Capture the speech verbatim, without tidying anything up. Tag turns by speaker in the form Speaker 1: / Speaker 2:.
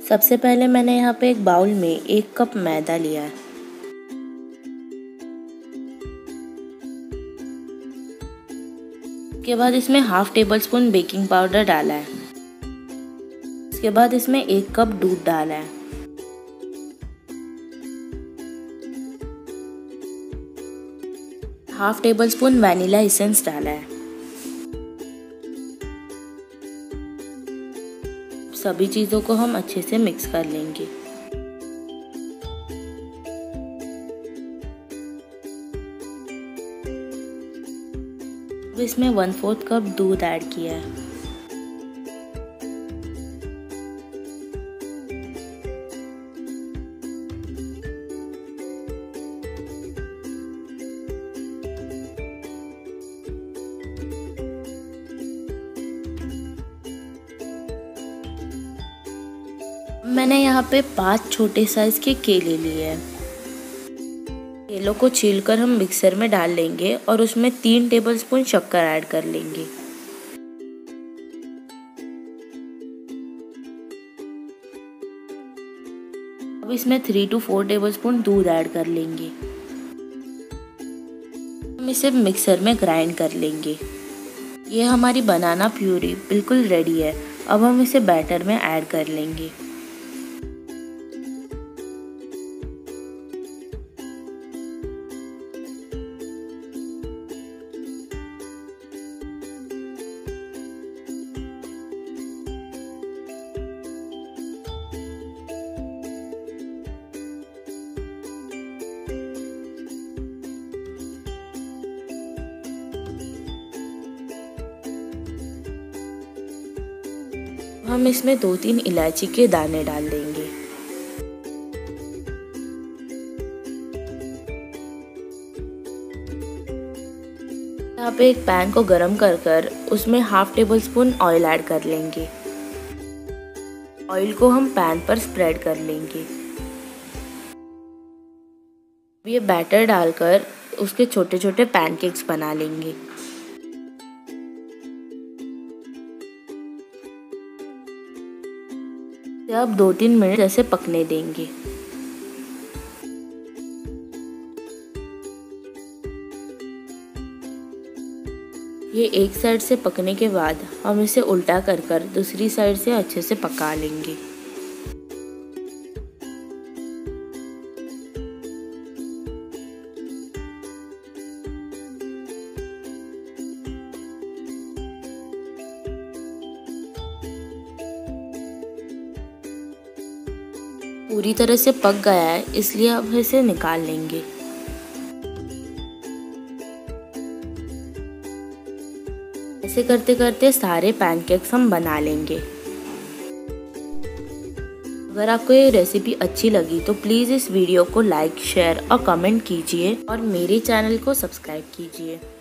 Speaker 1: सबसे पहले मैंने यहाँ पे एक बाउल में एक कप मैदा लिया है। उसके बाद इसमें half tablespoon baking powder डाला है। उसके बाद इसमें एक कप दूध डाला है। Half tablespoon vanilla essence डाला है। सभी चीज़ों को हम अच्छे से मिक्स कर लेंगे। अब इसमें वन फोर्थ कप दूध ऐड किया है। मैंने यहाँ पे पांच छोटे साइज के केले लिए हैं। केलों को छीलकर हम मिक्सर में डाल लेंगे और उसमें तीन टेबलस्पून शक्कर ऐड कर लेंगे। अब इसमें थ्री टू फोर टेबलस्पून दूध ऐड कर लेंगे। हम इसे मिक्सर में ग्राइंड कर लेंगे। ये हमारी बनाना प्यूरी बिल्कुल रेडी है। अब हम इसे बैटर में ऐड कर लेंगे। हम इसमें दो तीन इलायची के दाने डाल देंगे। यहाँ पे एक पैन को गरम कर कर उसमें half tablespoon oil add कर लेंगे। ऑयल को हम पैन पर स्प्रेड कर लेंगे। ये बैटर डालकर उसके छोटे छोटे पैनकेक्स बना लेंगे। अब दो तीन मिनट ऐसे पकने देंगे। ये एक साइड से पकने के बाद हम इसे उल्टा कर कर दूसरी साइड से अच्छे से पका लेंगे। पूरी तरह से पक गया है, इसलिए अब इसे निकाल लेंगे। ऐसे करते करते सारे पैनकेक्स हम बना लेंगे। अगर आपको ये रेसिपी अच्छी लगी तो प्लीज़ इस वीडियो को लाइक, शेयर और कमेंट कीजिए और मेरे चैनल को सब्सक्राइब कीजिए।